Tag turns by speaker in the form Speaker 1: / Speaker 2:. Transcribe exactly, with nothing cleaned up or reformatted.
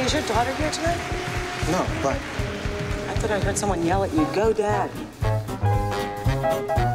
Speaker 1: Is your daughter here tonight?
Speaker 2: No, but...
Speaker 1: I thought I heard someone yell at you, "Go, Dad."